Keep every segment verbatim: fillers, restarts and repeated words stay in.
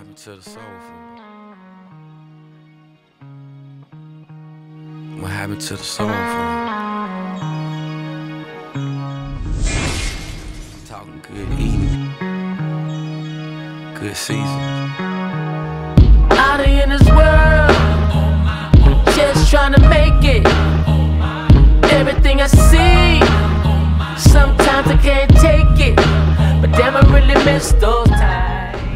happened to the soul food? What happened to the soul food? Talking good eating, good season. Out here in this world, just trying to make it. Everything I see, sometimes I can't take it, but damn, I really miss those times.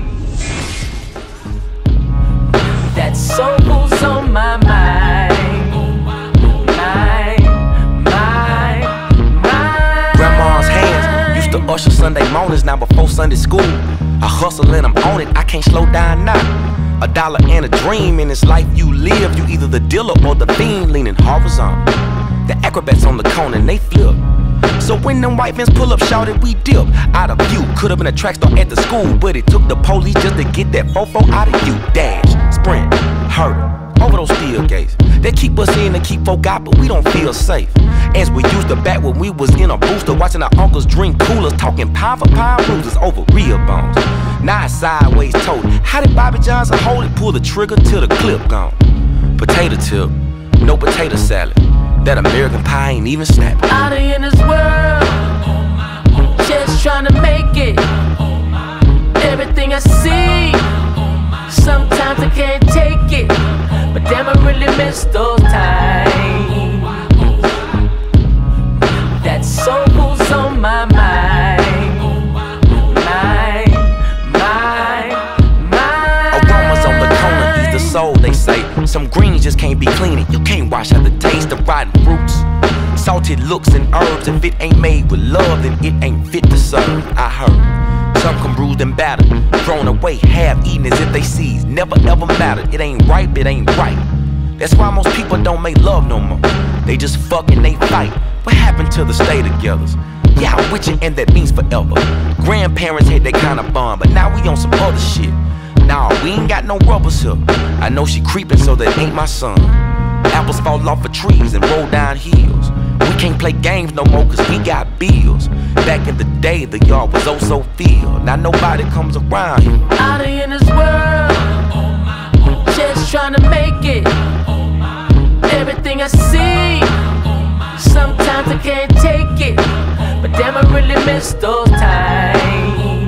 That soul food's on my mind, mind, mind, mind. Grandma's hands used to usher Sunday mornings. Now before Sunday school, I hustle and I'm on it, I can't slow down now. A dollar and a dream in this life you live. You either the dealer or the fiend leaning horizontal. The acrobats on the cone and they flip. So when them white vans pull up, shouted we dip. Out of view, could've been a track star at the school, but it took the police just to get that fofo out of you. Dash, sprint, hurdle, over those steel gates. They keep us in and keep folk out, but we don't feel safe. As we used to back when we was in a booster, watching our uncles drink coolers, talking pound for pound bruises over real bones. Now it's sideways told. How did Bobby Johnson hold it? Pull the trigger till the clip gone. Potato tip, no potato salad. That American pie ain't even snapping. Out here in this world, just trying to make it. Everything I see, sometimes I can't take it, but damn, I really miss those times. That soul food's on my mind, mind, mind, mind. Aromas on the corner ease the soul, they say. Some greens just can't be cleaning. You can't wash out the taste of rotten fruits. Salted looks and herbs. If it ain't made with love, then it ain't fit to serve. I heard some come bruised and battered, thrown away, half eaten as if they seized. Never ever mattered. It ain't ripe, it ain't right. That's why most people don't make love no more. They just fuck and they fight. What happened to the stay-togethers? Yeah, I'm with you and that means forever. Grandparents had that kind of bond, but now we on some other shit. Nah, we ain't got no rubbers here. I know she creeping, so that ain't my son. Apples fall off of trees and roll down hills. We can't play games no more cause we got bills. Back in the day, the yard was oh so filled. Now nobody comes around here. Out here in this world, just trying to make it. Everything I see, sometimes I can't take it, but damn, I really miss those times.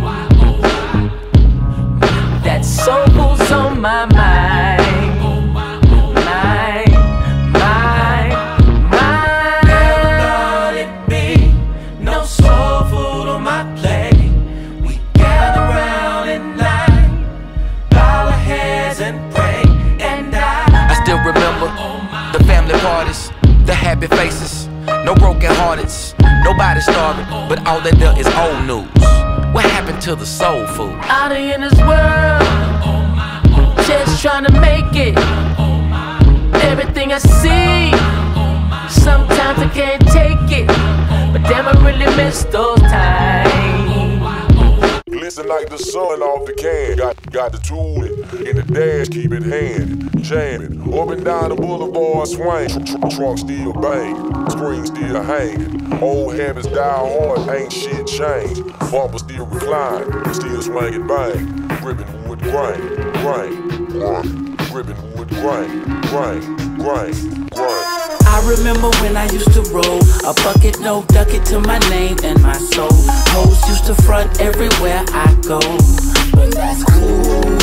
That soul food's on my mind, mind, mind, mind. Never thought it'd be no soul food on my plate. We gather round at night, bow our heads and pray and die. I still remember the family parties, the happy faces, no broken hearteds, nobody starving, but all that there is old news. What happened to the soul food? Out here in this world, just trying to make it. Everything I see, sometimes I can't take it, but damn, I really miss those times. Glisten like the sun off the can. Got got the tool in the dash, keep it handy. Jamming, up and down the boulevard swing. Tr tr trunk still bang, spring still hanging. Old habits die hard, ain't shit changed. Bumper still recline, still swinging bang. Gripping wood grain, grain, grain. Gripping wood grain, grain, grain, grain. I remember when I used to roll a bucket, no duck it to my name and my soul. Hoes used to front everywhere I go, but that's cool.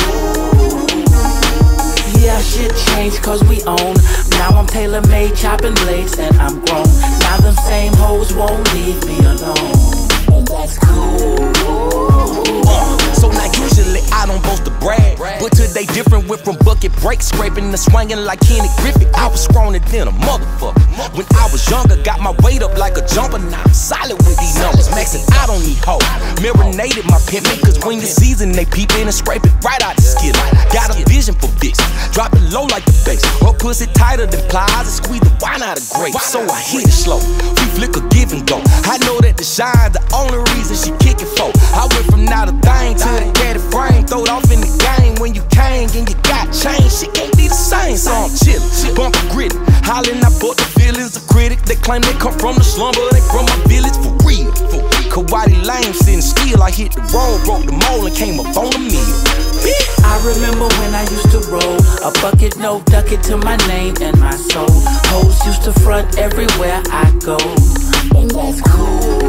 Yeah, shit changed cause we own. Now I'm tailor-made, chopping blades and I'm grown. Now them same hoes won't leave me alone, but that's cool. Uh, so now usually I don't boast to brag, but today different. Went from bucket breaks, scraping and swinging like Kenny Griffith. I was stronger than a motherfucker. When I was younger, got my weight up like a jumper. Now I'm solid with these numbers, maxing I don't need hope. Marinated my pimpin', cause when you season they peep in and scrape it right out the skillet. Got a vision for this, drop it low like the bass. Her pussy tighter than plies and squeeze the wine out of grapes. So I hit it slow, we flick a give and go. I know that the shine's the only reason she kick it for. I went from not a thing to the caddy frame. Throw it off in the game when you came and you got changed. She can't be the same, so I'm chillin', bump gritty, hollin' I fought the feelings of critics. They claim they come from the slum, but they from my village for real. For Kawhi Lane sitting still I hit the road, broke the mold, and came up on the meal. I remember when I used to roll a bucket, no ducket to my name and my soul. Hoes used to front everywhere I go, and that's cool.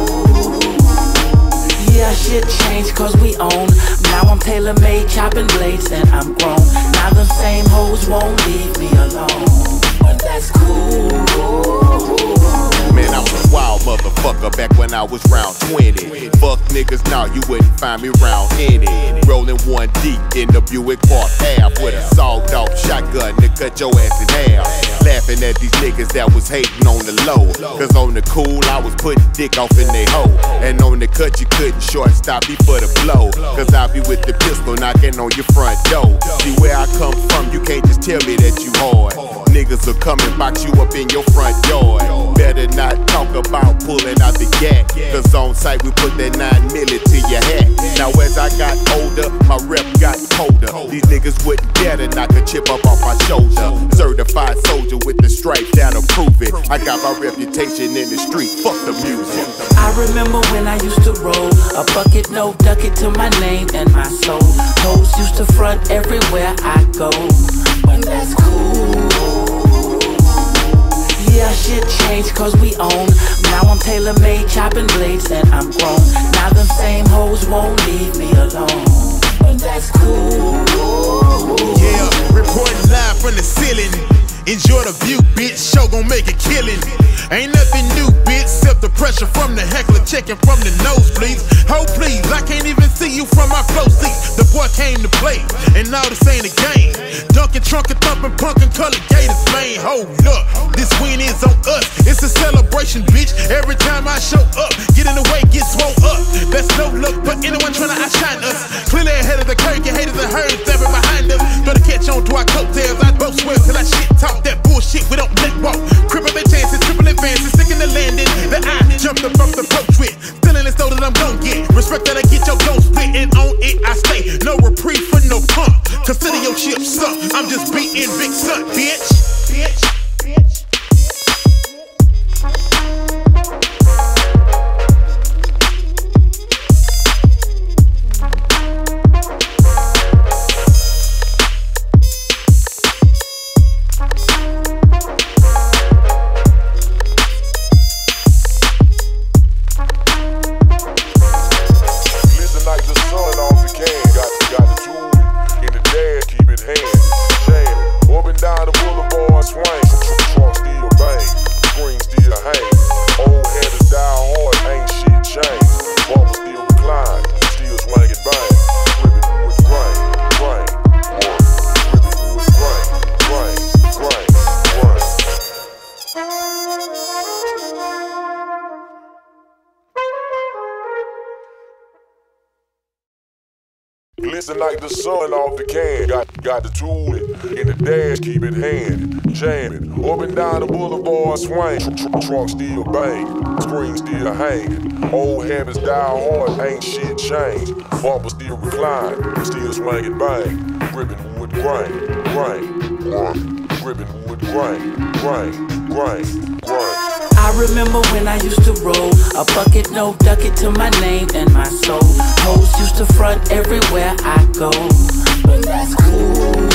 Yeah, shit changed cause we own. Now I'm tailor-made, chopping blades, and I'm grown. Now them same hoes won't leave me alone, but that's cool. Man, I was a wild motherfucker back when I was round twenty. Fuck niggas now, you wouldn't find me round any. Rolling one deep in the Buick Park Ave with a sawed off shotgun to cut your ass in half. Laughing at these niggas that was hating on the low. Cause on the cool, I was putting dick off in they hoe. And on the cut, you couldn't short stop me for the blow. Cause I be with the pistol knocking on your front door. See where I come from, you can't just tell me that you hard. Niggas will come and box you up in your front yard. Better not talk about pulling out the gat, cause on sight we put that nine milli to your hat. Now as I got older, my rep got colder. These niggas wouldn't dare to knock a chip up off my shoulder. Certified soldier with the stripes that'll prove it. I got my reputation in the street, fuck the music. I remember when I used to roll a bucket, no ducket to my name and my soul. Hoes used to front everywhere I go, but that's cool. Yeah, shit changed cause we own. Now I'm tailor-made, chopping blades, and I'm grown. Now them same hoes won't leave me alone, but that's cool. Yeah, reporting live from the ceiling. Enjoy the view, bitch, show gon' make a killing. Ain't nothing new, bitch, except the pressure from the heckler, checking from the nosebleeds. Oh please, I can't even see you from my flow seat. The boy came to play, and now this ain't a game. Dunkin', trunkin', thumpin', punkin', color gators, man. Hold up, this win is on us. It's a celebration, bitch. Every time I show up, get in the way, get swole up. That's no luck, but anyone tryna outshine us. Clearly ahead of the curve, your haters and hers, never behind us. Gotta catch on to our coattails, I both swear till I shit talk. That bullshit we don't let walk. Cripple their chances, triple advances, sticking the landing. The I jumped up off the approach with. Still in the store that I'm gon' get. Respect that I get your dough split, and on it I stay. No reprieve for no pump. Consider your ship sunk. I'm just beating Big Son, bitch. Bitch. Bitch. Glisten like the sun off the can. Got got the tool in the dash, keep it handy. Jamming up and down the boulevard, swing. Tr tr trunk still bang, screen still hanging. Old habits die hard, ain't shit changed. Bumper still recline, still swinging bang. Gripping wood grain, grain, grain. Gripping wood grain, grain, grain, grain. I remember when I used to roll a bucket, no ducket to my name and my soul. Hoes used to front everywhere I go, but that's cool.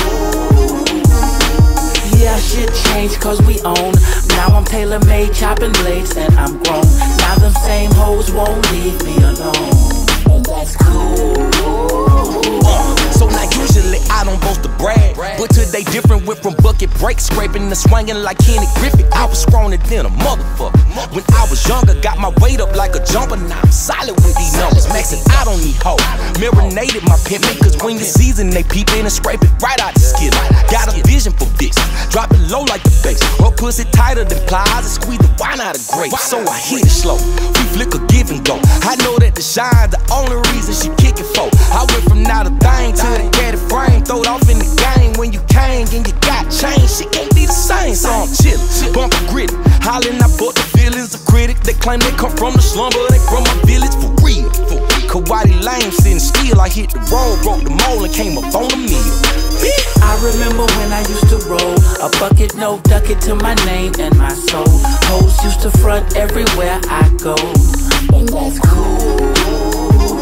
Yeah, shit changed cause we own. Now I'm tailor-made, chopping blades, and I'm grown. Now them same hoes won't leave me alone, but that's cool. Uh, so now usually I don't boast to brag, but today different, went from bucket breaks, scraping and swinging like Kenny Griffith. I was stronger than a motherfucker. When I was younger, got my weight up like a jumper. Now I'm solid with these numbers, maxing out on these hoes. Marinated my pimpin', cause when you season, they peep in and scrape it right out the skillet. Got a vision for this, drop it low like the bass. Her pussy tighter than plies and squeeze the wine out of grapes. So I hit it slow, we flick a give and go. I know that the shine's the only reason she kick it for. I went from not a thing to the caddy frame, throw it off in the game. When you came and you got changed, she can't be the same. So I'm chillin', bumper gritty, hollering I fought the feelings of critics. They claim they come from the slum, but they from my village for real. For real. Kawadi Lane sitting still, I hit the road, broke the mold and came up on the meal. I remember when I used to roll a bucket, no ducket to my name and my soul. Hoes used to front everywhere I go, and that's cool.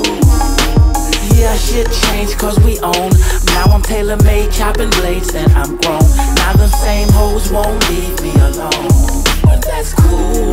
shit changed cause we own. Now I'm tailor-made, chopping blades and I'm grown. Now them same hoes won't leave me alone, but that's cool.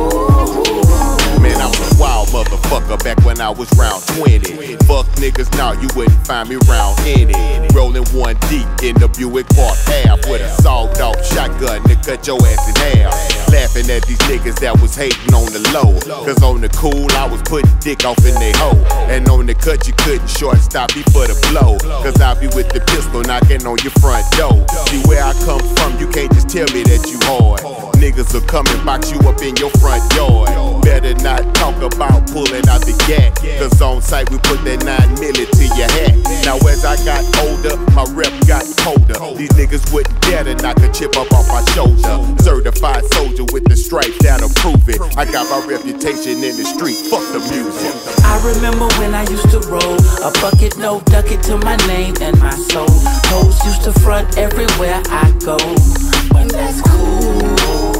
Man, I was a wild motherfucker back when I was round twenty. Fuck niggas now, you wouldn't find me round any. Rolling one deep in the Buick Park Ave with a sawed off shotgun to cut your ass in half. Laughing at these niggas that was hating on the low. Cause on the cool, I was putting dick off in they hoe. And on the cut, you couldn't short stop me for the blow. Cause I be with the pistol knocking on your front door. See where I come from, you can't just tell me that you hard. Niggas will come and box you up in your front yard. Better not talk about pulling out the gat. Cause on sight we put that nine milli to your hat. Now as I got older, my rep got colder. These niggas wouldn't dare to knock a chip up off my shoulder. Certified soldier with the stripes that'll prove it. I got my reputation in the street, fuck the music. I remember when I used to roll a bucket, no ducket to my name and my soul. Hoes used to front everywhere I go, but that's cool.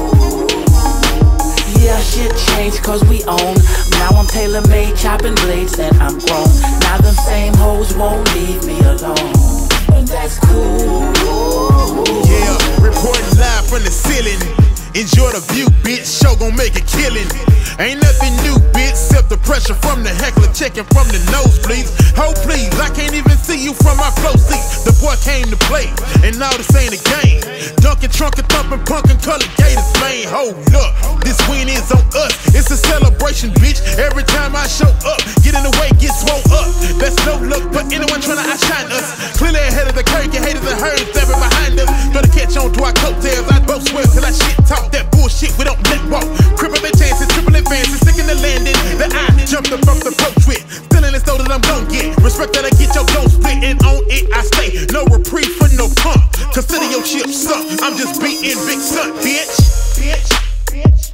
Yeah, shit changed cause we own. Now I'm tailor-made, chopping blades and I'm grown. Now them same hoes won't leave me alone, but that's cool. Yeah, reporting live from the ceiling. Enjoy the view, bitch, show gon' make a killing. Ain't nothing new, bitch, except the pressure from the heckler, checking from the nosebleeds. Oh please, I can't even see you from my flow seat. The boy came to play, and now this ain't a game. Dunkin', trunkin', thumpin', punkin', colored gators, man. Hold up, this win is on us. It's a celebration, bitch. Every time I show up, get in the way, get swole up. That's no look, but anyone tryna outshine us. Clearly ahead of the curve, your haters and hers, never behind us. Gotta catch on to our coattails, I both swear till I shit talk. That bullshit we don't let walk. Cripple their chances, triple advances, sticking the landing. The I jumped up off the poach with. Still in the store that I'm gon' get. Respect that I get your dough split, and on it I stay. No reprieve for no pump. Consider your chip suck. I'm just beating big son, bitch. Bitch. Bitch.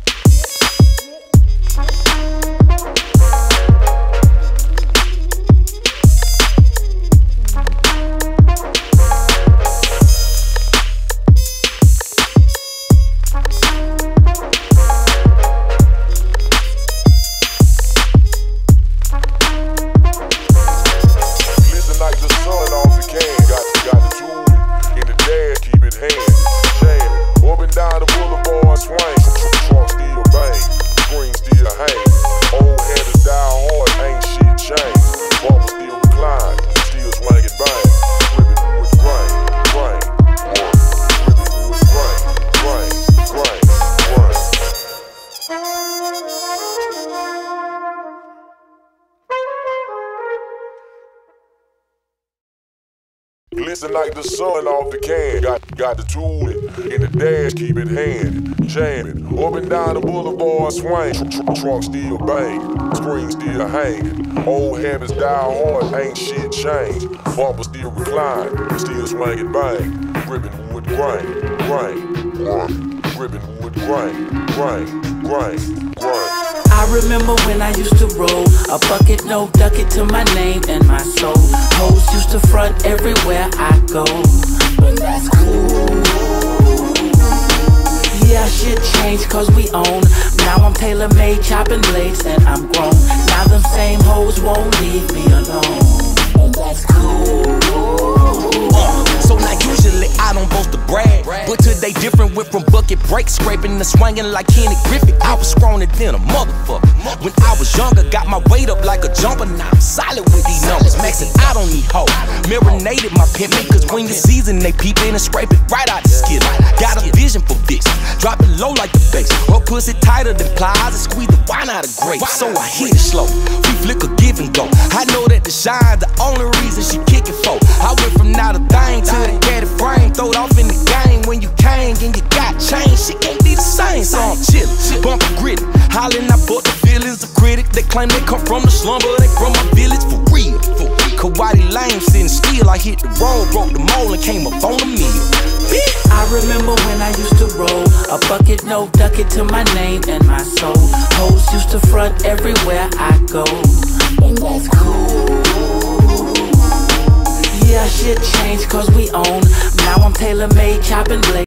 Glisten like the sun off the can. Got got the tool in the dash, keep it handy. Jamming up and down the boulevard, swing. Tr tr trunk still bang, screen still hanging. Old habits die hard, ain't shit changed. Bumper still recline, still swinging bang. Ribbon wood grain, grain, grain. Ribbon wood grain, grain, grain, grain. I remember when I used to roll a bucket, no ducket to my name and my soul. Hoes used to front everywhere I go, but that's cool. Yeah, shit changed cause we own. Now I'm tailor-made, chopping blades and I'm grown. Now them same hoes won't leave me alone, but that's cool. Uh, so now usually I don't boast to brag, but today different, went from bucket breaks, scraping and swinging like Kenny Griffith. I was stronger than a motherfucker. When I was younger, got my weight up like a jumper. Now I'm solid with these numbers, maxing out on these hoes. Marinated my pimpin', cause when you season, they peep in and scrape it right out the skillet. Got a vision for this, drop it low like the bass. Her pussy tighter than plies and squeeze the wine out of grapes. So I hit it slow, we flick a give and go. I know that the shine's the only reason she kick it for. I went from not a thing to the caddy frame, throw it off in the game. When you came and you got changed, shit can't be the same. So I'm chillin', bumpin' gritty, hollin' I fuck the feelings of critics. They claim they come from the slum, but they from my village for real. For real. Kawadi Lane sitting still, I hit the road, broke the mold and came up on the meal. I remember when I used to roll a bucket, no ducket to my name and my soul. Hoes used to front everywhere I go, but that's cool. Yeah, shit changed cause we own. Now I'm tailor-made, chopping blades.